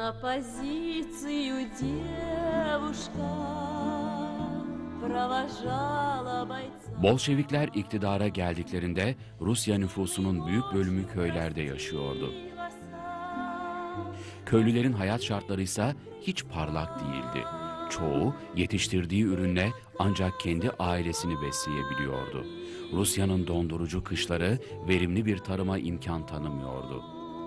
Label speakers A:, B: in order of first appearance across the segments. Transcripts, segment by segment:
A: На позицию девушка провожала бойца.
B: Bolşevikler iktidara geldiklerinde Rusya nüfusunun büyük bölümü köylerde yaşıyordu. Köylülerin hayat şartları ise hiç parlak değildi. Çoğu yetiştirdiği ürünle ancak kendi ailesini besleyebiliyordu. Rusya'nın dondurucu kışları verimli bir tarıma imkan tanımıyordu.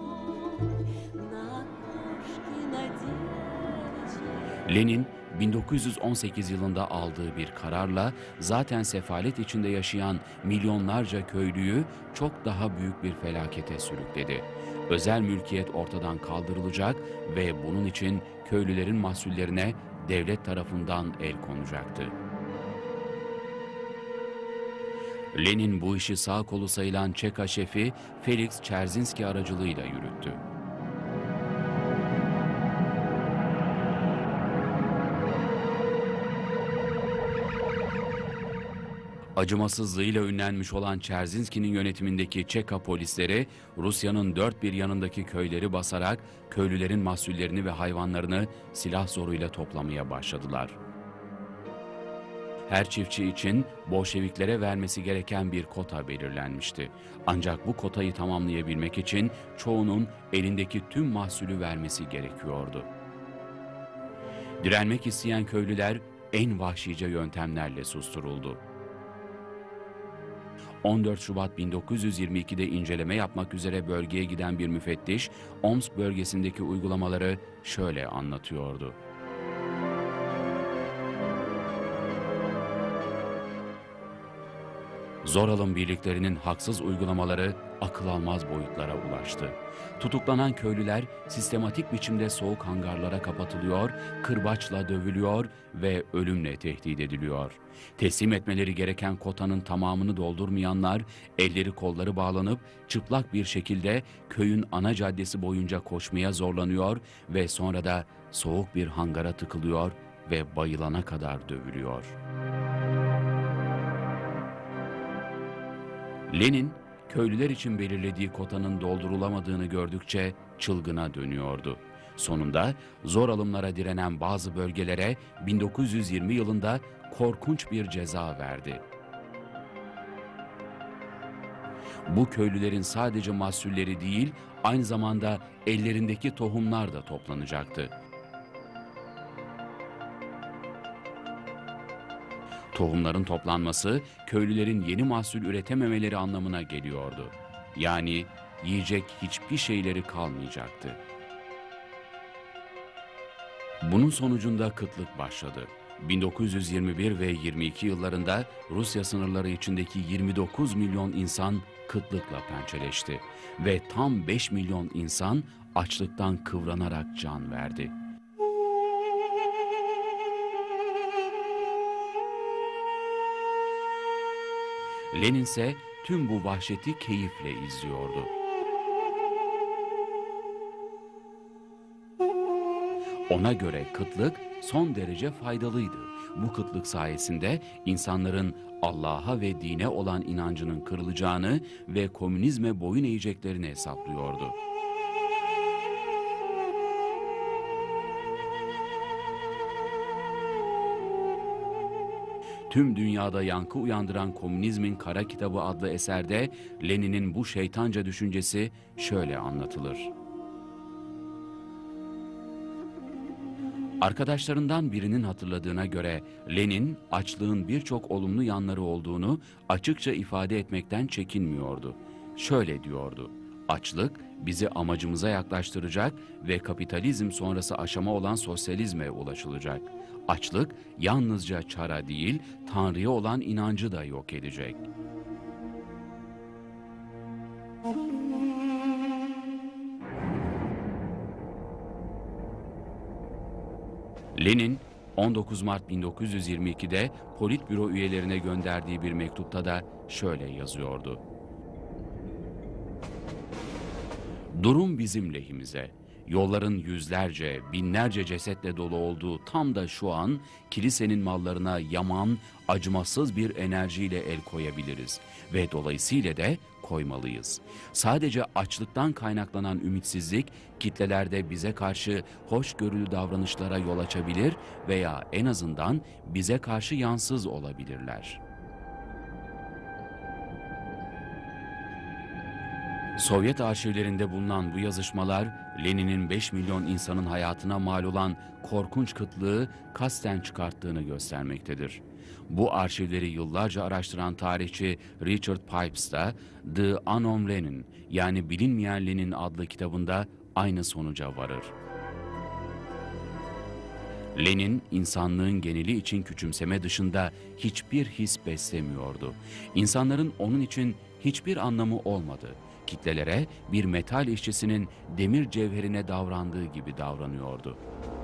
B: Lenin 1918 yılında aldığı bir kararla zaten sefalet içinde yaşayan milyonlarca köylüyü çok daha büyük bir felakete sürükledi. Özel mülkiyet ortadan kaldırılacak ve bunun için köylülerin mahsullerine devlet tarafından el konacaktı. Lenin bu işi sağ kolu sayılan ÇEKA şefi Felix Dzerzhinski aracılığıyla yürüttü. Acımasızlığıyla ünlenmiş olan Dzerzhinski'nin yönetimindeki ÇEKA polisleri Rusya'nın dört bir yanındaki köyleri basarak köylülerin mahsullerini ve hayvanlarını silah zoruyla toplamaya başladılar. Her çiftçi için Bolşeviklere vermesi gereken bir kota belirlenmişti. Ancak bu kotayı tamamlayabilmek için çoğunun elindeki tüm mahsulü vermesi gerekiyordu. Direnmek isteyen köylüler en vahşice yöntemlerle susturuldu. 14 Şubat 1922'de inceleme yapmak üzere bölgeye giden bir müfettiş, Omsk bölgesindeki uygulamaları şöyle anlatıyordu. Zor alım birliklerinin haksız uygulamaları akıl almaz boyutlara ulaştı. Tutuklanan köylüler sistematik biçimde soğuk hangarlara kapatılıyor, kırbaçla dövülüyor ve ölümle tehdit ediliyor. Teslim etmeleri gereken kotanın tamamını doldurmayanlar elleri kolları bağlanıp çıplak bir şekilde köyün ana caddesi boyunca koşmaya zorlanıyor ve sonra da soğuk bir hangara tıkılıyor ve bayılana kadar dövülüyor. Lenin, köylüler için belirlediği kotanın doldurulamadığını gördükçe çılgına dönüyordu. Sonunda zor alımlara direnen bazı bölgelere 1920 yılında korkunç bir ceza verdi. Bu köylülerin sadece mahsulleri değil, aynı zamanda ellerindeki tohumlar da toplanacaktı. Tohumların toplanması, köylülerin yeni mahsul üretememeleri anlamına geliyordu. Yani yiyecek hiçbir şeyleri kalmayacaktı. Bunun sonucunda kıtlık başladı. 1921 ve 22 yıllarında Rusya sınırları içindeki 29 milyon insan kıtlıkla pençeleşti ve tam 5 milyon insan açlıktan kıvranarak can verdi. Lenin ise tüm bu vahşeti keyifle izliyordu. Ona göre kıtlık son derece faydalıydı. Bu kıtlık sayesinde insanların Allah'a ve dine olan inancının kırılacağını ve komünizme boyun eğeceklerini hesaplıyordu. Tüm dünyada yankı uyandıran Komünizmin Kara Kitabı adlı eserde Lenin'in bu şeytanca düşüncesi şöyle anlatılır. Arkadaşlarından birinin hatırladığına göre Lenin açlığın birçok olumlu yanları olduğunu açıkça ifade etmekten çekinmiyordu. Şöyle diyordu: açlık bizi amacımıza yaklaştıracak ve kapitalizm sonrası aşama olan sosyalizme ulaşılacak. Açlık yalnızca çara değil, Tanrı'ya olan inancı da yok edecek. Lenin, 19 Mart 1922'de Politbüro üyelerine gönderdiği bir mektupta da şöyle yazıyordu. Durum bizim lehimize. Yolların yüzlerce, binlerce cesetle dolu olduğu tam da şu an kilisenin mallarına yaman, acımasız bir enerjiyle el koyabiliriz ve dolayısıyla da koymalıyız. Sadece açlıktan kaynaklanan ümitsizlik kitlelerde bize karşı hoşgörülü davranışlara yol açabilir veya en azından bize karşı yansız olabilirler. Sovyet arşivlerinde bulunan bu yazışmalar, Lenin'in 5 milyon insanın hayatına mal olan korkunç kıtlığı kasten çıkarttığını göstermektedir. Bu arşivleri yıllarca araştıran tarihçi Richard Pipes da The Unknown Lenin, yani Bilinmeyen Lenin adlı kitabında aynı sonuca varır. Lenin, insanlığın geneli için küçümseme dışında hiçbir his beslemiyordu. İnsanların onun için hiçbir anlamı olmadı. Kitlelere bir metal işçisinin demir cevherine davrandığı gibi davranıyordu.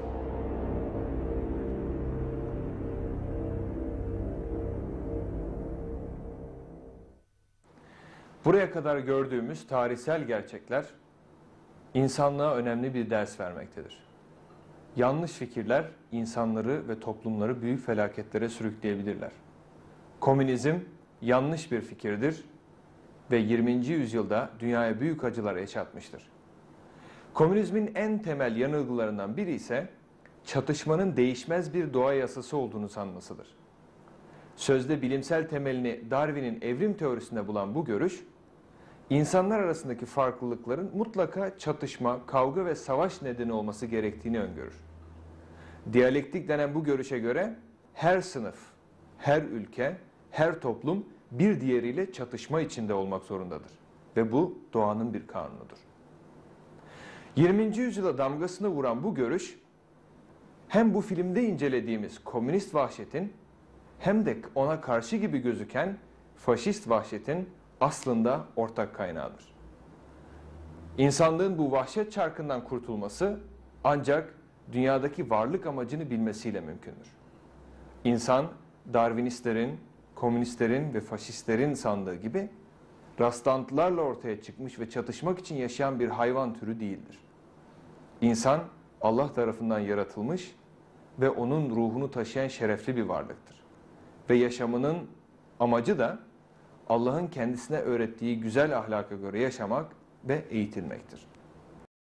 C: Buraya kadar gördüğümüz tarihsel gerçekler insanlığa önemli bir ders vermektedir. Yanlış fikirler insanları ve toplumları büyük felaketlere sürükleyebilirler. Komünizm yanlış bir fikirdir ve 20. yüzyılda dünyaya büyük acılar yaşatmıştır. Komünizmin en temel yanılgılarından biri ise çatışmanın değişmez bir doğa yasası olduğunu sanmasıdır. Sözde bilimsel temelini Darwin'in evrim teorisinde bulan bu görüş, insanlar arasındaki farklılıkların mutlaka çatışma, kavga ve savaş nedeni olması gerektiğini öngörür. Diyalektik denen bu görüşe göre her sınıf, her ülke, her toplum bir diğeriyle çatışma içinde olmak zorundadır. Ve bu doğanın bir kanunudur. 20. yüzyıla damgasını vuran bu görüş, hem bu filmde incelediğimiz komünist vahşetin hem de ona karşı gibi gözüken faşist vahşetin aslında ortak kaynağıdır. İnsanlığın bu vahşet çarkından kurtulması ancak dünyadaki varlık amacını bilmesiyle mümkündür. İnsan, Darwinistlerin, komünistlerin ve faşistlerin sandığı gibi rastlantılarla ortaya çıkmış ve çatışmak için yaşayan bir hayvan türü değildir. İnsan, Allah tarafından yaratılmış ve onun ruhunu taşıyan şerefli bir varlıktır. Ve yaşamının amacı da Allah'ın kendisine öğrettiği güzel ahlaka göre yaşamak ve eğitilmektir.